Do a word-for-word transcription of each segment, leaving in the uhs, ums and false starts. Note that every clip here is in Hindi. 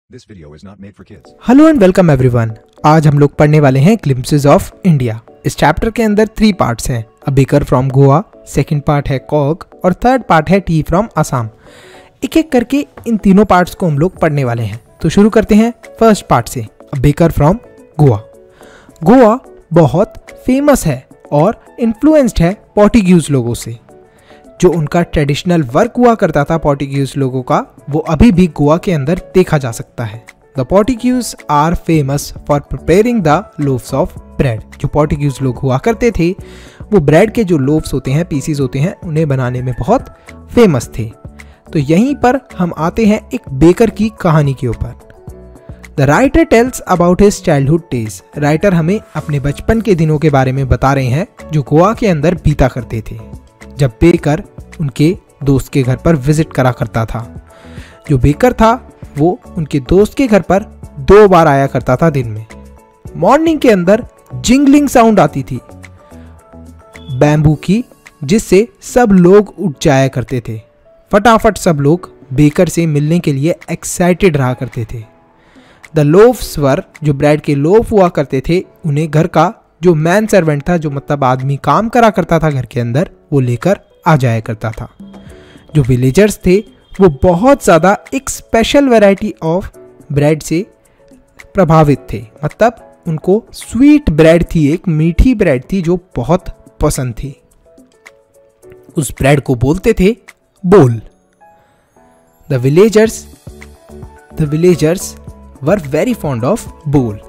This video is not made for kids. Hello and welcome everyone. आज हम लोग पढ़ने वाले हैं ग्लिम्पसेस ऑफ इंडिया। इस चैप्टर के अंदर थ्री पार्ट्स हैं, a baker from Goa, second part है कॉग और थर्ड पार्ट है टी फ्रॉम असम। एक एक करके इन तीनों पार्ट्स को हम लोग पढ़ने वाले हैं। तो शुरू करते हैं फर्स्ट पार्ट से, a baker from Goa. Goa बहुत फेमस है और इन्फ्लुएंस्ड है पोर्टुगीज लोगों से। जो उनका ट्रेडिशनल वर्क हुआ करता था पोर्टुगीज लोगों का, वो अभी भी गोवा के अंदर देखा जा सकता है। The Portuguese are famous for preparing the loaves of bread. जो पोर्टुगीज लोग हुआ करते थे वो ब्रेड के जो लोव्स होते हैं, पीसीज होते हैं, उन्हें बनाने में बहुत फेमस थे। तो यहीं पर हम आते हैं एक बेकर की कहानी के ऊपर। The writer tells about his childhood days. Writer हमें अपने बचपन के दिनों के बारे में बता रहे हैं जो गोवा के अंदर बीता करते थे, जब बेकर उनके दोस्त के घर पर विजिट करा करता था। जो बेकर था वो उनके दोस्त के घर पर दो बार आया करता था दिन में। मॉर्निंग के अंदर जिंगलिंग साउंड आती थी बैम्बू की, जिससे सब लोग उठ जाया करते थे। फटाफट सब लोग बेकर से मिलने के लिए एक्साइटेड रहा करते थे। द लोव्स वर, जो ब्रेड के लोफ हुआ करते थे, उन्हें घर का जो मैन सर्वेंट था, जो मतलब आदमी काम करा करता था घर के अंदर, वो लेकर आ जाया करता था। जो विलेजर्स थे वो बहुत ज़्यादा एक स्पेशल वैरायटी ऑफ ब्रेड से प्रभावित थे। मतलब उनको स्वीट ब्रेड थी, एक मीठी ब्रेड थी जो बहुत पसंद थी। उस ब्रेड को बोलते थे बोल। The villagers the villagers were very fond of बोल।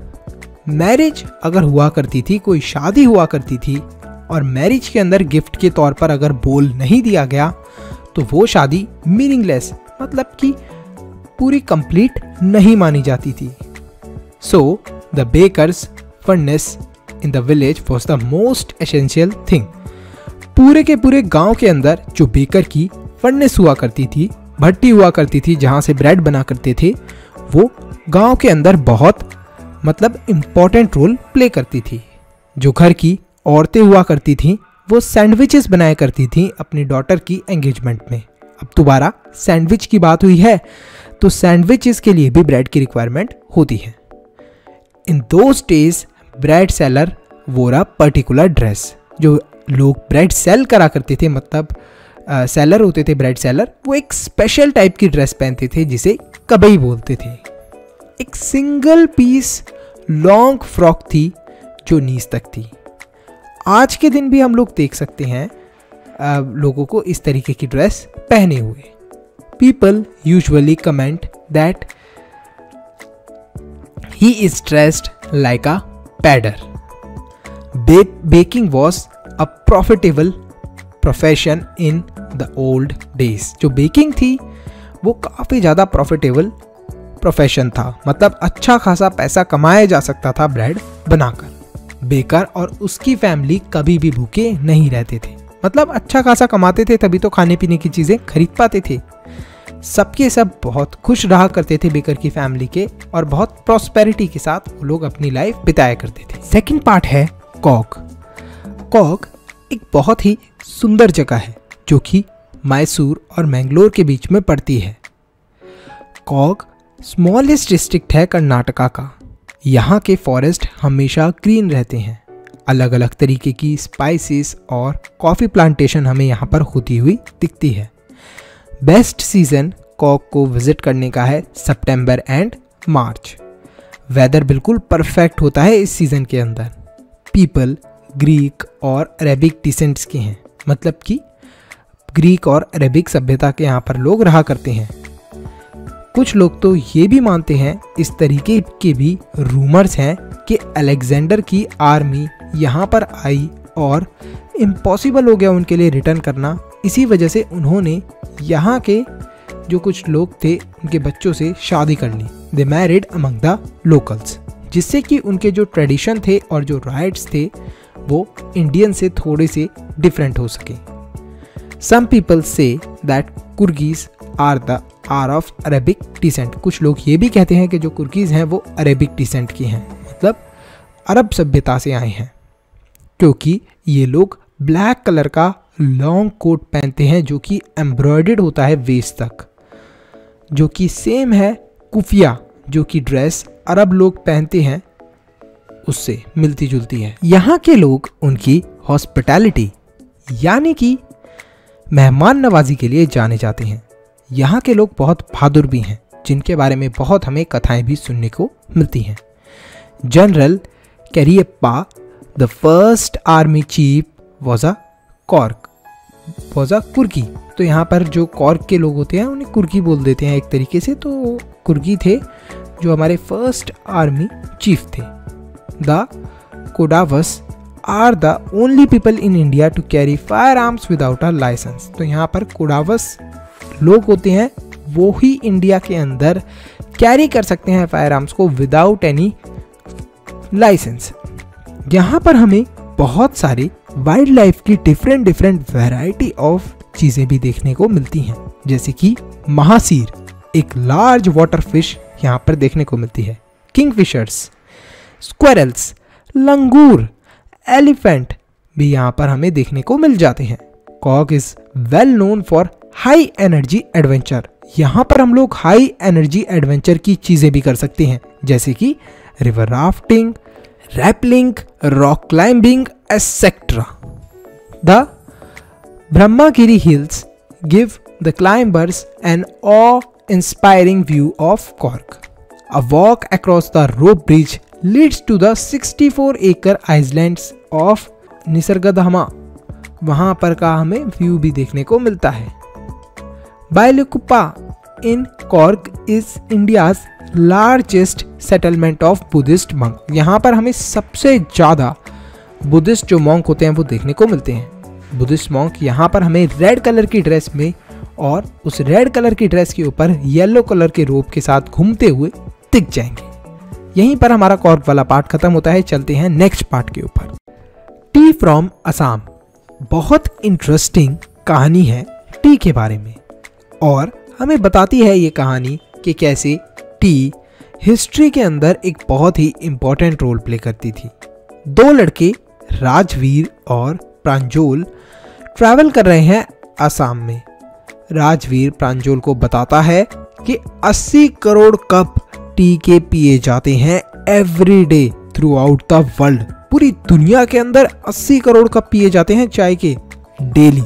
मैरिज अगर हुआ करती थी, कोई शादी हुआ करती थी और मैरिज के अंदर गिफ्ट के तौर पर अगर बोल नहीं दिया गया तो वो शादी मीनिंगलेस, मतलब कि पूरी कंप्लीट नहीं मानी जाती थी। So the bakers furnace in the village was the most essential thing. पूरे के पूरे गांव के अंदर जो बेकर की फर्नेस हुआ करती थी, भट्टी हुआ करती थी जहां से ब्रेड बना करते थे, वो गांव के अंदर बहुत मतलब इम्पॉर्टेंट रोल प्ले करती थी। जो घर की औरतें हुआ करती थीं वो सैंडविचेस बनाया करती थीं अपनी डॉटर की एंगेजमेंट में। अब दोबारा सैंडविच की बात हुई है तो सैंडविचेस के लिए भी ब्रेड की रिक्वायरमेंट होती है। In those days bread seller wore a particular dress. जो लोग ब्रेड सेल करा करते थे, मतलब सेलर uh, होते थे ब्रेड सेलर, वो एक स्पेशल टाइप की ड्रेस पहनते थे जिसे कबई बोलते थे। एक सिंगल पीस लॉन्ग फ्रॉक थी जो नीज तक थी। आज के दिन भी हम लोग देख सकते हैं आ, लोगों को इस तरीके की ड्रेस पहने हुए। People usually comment that he is dressed like a pader. Baking was a profitable profession in the old days. जो बेकिंग थी वो काफ़ी ज़्यादा प्रॉफिटेबल प्रोफेशन था, मतलब अच्छा खासा पैसा कमाया जा सकता था ब्रेड बनाकर। बेकर और उसकी फैमिली कभी भी भूखे नहीं रहते थे, मतलब अच्छा खासा कमाते थे तभी तो खाने पीने की चीज़ें खरीद पाते थे। सबके सब बहुत खुश रहा करते थे बेकर की फैमिली के, और बहुत प्रॉस्पेरिटी के साथ वो लोग अपनी लाइफ बिताया करते थे। सेकंड पार्ट है कॉग। कॉग एक बहुत ही सुंदर जगह है जो कि मैसूर और मैंगलोर के बीच में पड़ती है। कॉग स्मॉलेस्ट डिस्ट्रिक्ट है कर्नाटका का। यहाँ के फॉरेस्ट हमेशा ग्रीन रहते हैं। अलग अलग तरीके की स्पाइसेस और कॉफ़ी प्लांटेशन हमें यहाँ पर होती हुई दिखती है। बेस्ट सीज़न कॉग को विज़िट करने का है सितंबर एंड मार्च। वेदर बिल्कुल परफेक्ट होता है इस सीज़न के अंदर। पीपल ग्रीक और अरेबिक डिसेंट्स के हैं, मतलब कि ग्रीक और अरेबिक सभ्यता के यहाँ पर लोग रहा करते हैं। कुछ लोग तो ये भी मानते हैं, इस तरीके के भी रूमर्स हैं कि अलेक्जेंडर की आर्मी यहाँ पर आई और इम्पॉसिबल हो गया उनके लिए रिटर्न करना। इसी वजह से उन्होंने यहाँ के जो कुछ लोग थे उनके बच्चों से शादी कर ली। They married among the locals, जिससे कि उनके जो ट्रेडिशन थे और जो राइट्स थे वो इंडियन से थोड़े से डिफरेंट हो सके। Some people say that Coorgis are the are of Arabic descent. कुछ लोग ये भी कहते हैं कि जो कुर्गीज हैं वो अरेबिक डिसेंट की हैं, मतलब अरब सभ्यता से आए हैं, क्योंकि ये लोग ब्लैक कलर का लॉन्ग कोट पहनते हैं जो कि एम्ब्रॉयडर्ड होता है वेस्ट तक, जो कि सेम है कुफिया जो कि ड्रेस अरब लोग पहनते हैं उससे मिलती जुलती है। यहाँ के लोग उनकी हॉस्पिटैलिटी यानी कि मेहमान नवाजी के लिए जाने जाते हैं। यहाँ के लोग बहुत बहादुर भी हैं, जिनके बारे में बहुत हमें कथाएं भी सुनने को मिलती हैं। General Cariappa the first army chief was a Coorg was a Coorgi. तो यहाँ पर जो कॉर्क के लोग होते हैं उन्हें कुर्की बोल देते हैं एक तरीके से। तो कुर्की थे जो हमारे फर्स्ट आर्मी चीफ थे। The Kodavas are the only people in India to carry fire arms without a licence. तो यहाँ पर कोडावस लोग होते हैं, वो ही इंडिया के अंदर कैरी कर सकते हैं फायर आर्म्स को विदाउट एनी लाइसेंस। यहाँ पर हमें बहुत सारी वाइल्ड लाइफ की डिफरेंट डिफरेंट वैरायटी ऑफ चीज़ें भी देखने को मिलती हैं, जैसे कि महासीर, एक लार्ज वाटर फिश यहाँ पर देखने को मिलती है। किंगफिशर्स, स्क्वेरल्स, लंगूर, एलिफेंट भी यहाँ पर हमें देखने को मिल जाते हैं। कॉक is well known for high energy adventure. यहाँ पर हम लोग हाई एनर्जी एडवेंचर की चीज़ें भी कर सकते हैं, जैसे कि river rafting, rappelling, rock climbing etcetera. The Brahmagiri hills give the climbers an awe inspiring view of Coorg. A walk across the rope bridge leads to the sixty four acre islands of Nisargadham. वहाँ पर का हमें व्यू भी देखने को मिलता है। Bylakuppe in Coorg is India's largest settlement of Buddhist monk. यहाँ पर हमें सबसे ज़्यादा बुद्धिस्ट जो मॉन्क होते हैं वो देखने को मिलते हैं। बुद्धिस्ट मॉन्क यहाँ पर हमें रेड कलर की ड्रेस में और उस रेड कलर की ड्रेस के ऊपर येलो कलर के रोब के साथ घूमते हुए दिख जाएंगे। यहीं पर हमारा कॉर्क वाला पार्ट खत्म होता है। चलते हैं नेक्स्ट पार्ट के ऊपर। Tea from Assam. बहुत इंटरेस्टिंग कहानी है टी के बारे में और हमें बताती है ये कहानी कि कैसे टी हिस्ट्री के अंदर एक बहुत ही इम्पोर्टेंट रोल प्ले करती थी। दो लड़के राजवीर और प्रांजोल ट्रैवल कर रहे हैं असम में। राजवीर प्रांजोल को बताता है कि अस्सी करोड़ कप टी के पिए जाते हैं every day throughout the world. पूरी दुनिया के अंदर अस्सी करोड़ कप पिए जाते हैं चाय के डेली।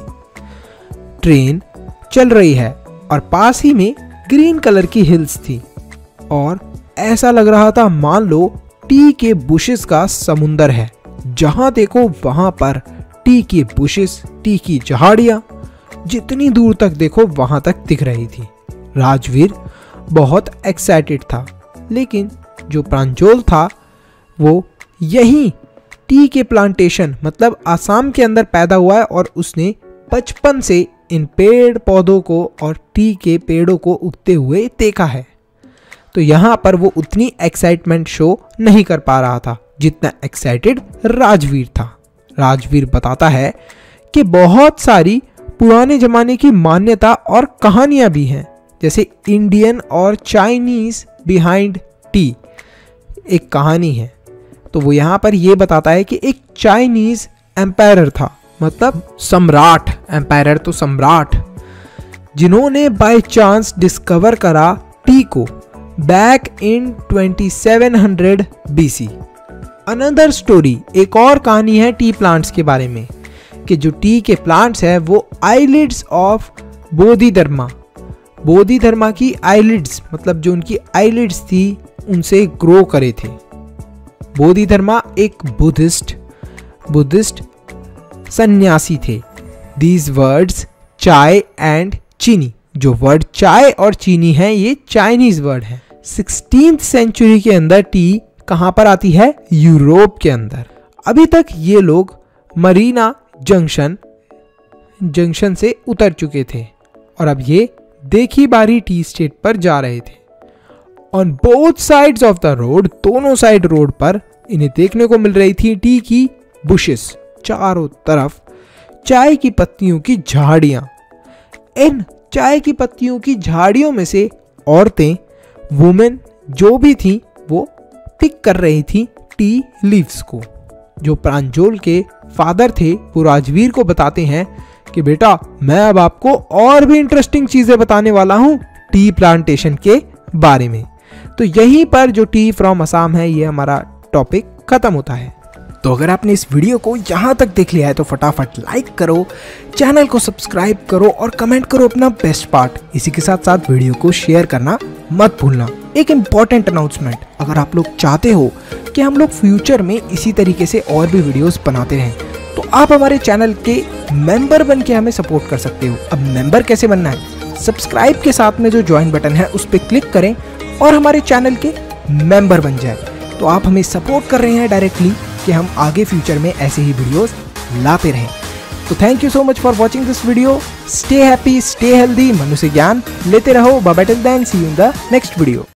ट्रेन चल रही है और पास ही में ग्रीन कलर की हिल्स थी और ऐसा लग रहा था मान लो टी के बुशेस का समुंदर है। जहां देखो वहां पर टी के बुशेस, टी की झाड़ियां जितनी दूर तक देखो वहां तक दिख रही थी। राजवीर बहुत एक्साइटेड था, लेकिन जो प्रांजोल था वो यहीं टी के प्लांटेशन मतलब आसाम के अंदर पैदा हुआ है और उसने बचपन से इन पेड़ पौधों को और टी के पेड़ों को उगते हुए देखा है। तो यहाँ पर वो उतनी एक्साइटमेंट शो नहीं कर पा रहा था जितना एक्साइटेड राजवीर था। राजवीर बताता है कि बहुत सारी पुराने जमाने की मान्यता और कहानियां भी हैं, जैसे इंडियन और चाइनीज बिहाइंड टी एक कहानी है। तो वो यहाँ पर ये बताता है कि एक चाइनीज एम्पायर था, मतलब सम्राट, एम्पायर तो सम्राट, जिन्होंने बाय चांस डिस्कवर करा टी को back in twenty seven hundred BC. Another story, एक और कहानी है टी प्लांट्स के बारे में कि जो टी के प्लांट्स है वो आईलिड्स ऑफ बोधिधर्मा, बोधिधर्मा की आईलिड्स मतलब जो उनकी आईलिड्स थी उनसे ग्रो करे थे। बोधिधर्मा एक बुद्धिस्ट बुद्धिस्ट सन्यासी थे। दीज वर्ड्स चाय एंड चीनी, जो वर्ड चाय और चीनी है ये चाइनीज वर्ड है। सिक्सटीन्थ सेंचुरी के अंदर टी कहां पर आती है? यूरोप के अंदर। अभी तक ये लोग मरीना जंक्शन जंक्शन से उतर चुके थे और अब ये देखी बारी टी स्टेट पर जा रहे थे। On both sides of the road, दोनों साइड रोड पर इन्हें देखने को मिल रही थी टी की बुशेस, चारों तरफ चाय की पत्तियों की झाड़ियां। इन चाय की पत्तियों की झाड़ियों में से औरतें, वुमेन जो भी थी वो पिक कर रही थी टी लीव्स को। जो प्रांजोल के फादर थे वो राजवीर को बताते हैं कि बेटा मैं अब आपको और भी इंटरेस्टिंग चीजें बताने वाला हूं टी प्लांटेशन के बारे में। तो यहीं पर जो टी फ्रॉम असम है ये हमारा टॉपिक खत्म होता है। तो अगर आपने इस वीडियो को यहाँ तक देख लिया है तो फटाफट लाइक करो, चैनल को सब्सक्राइब करो और कमेंट करो अपना बेस्ट पार्ट। इसी के साथ साथ वीडियो को शेयर करना मत भूलना। एक इम्पॉर्टेंट अनाउंसमेंट, अगर आप लोग चाहते हो कि हम लोग फ्यूचर में इसी तरीके से और भी वीडियोस बनाते रहें तो आप हमारे चैनल के मेंबर बन के हमें सपोर्ट कर सकते हो। अब मेंबर कैसे बनना है, सब्सक्राइब के साथ में जो ज्वाइन बटन है उस पर क्लिक करें और हमारे चैनल के मेंबर बन जाए। तो आप हमें सपोर्ट कर रहे हैं डायरेक्टली कि हम आगे फ्यूचर में ऐसे ही वीडियोस लाते रहें। तो thank you so much for watching this video. Stay happy, stay healthy, मनुष्य ज्ञान लेते रहो। Bye bye till then, see you in the next video.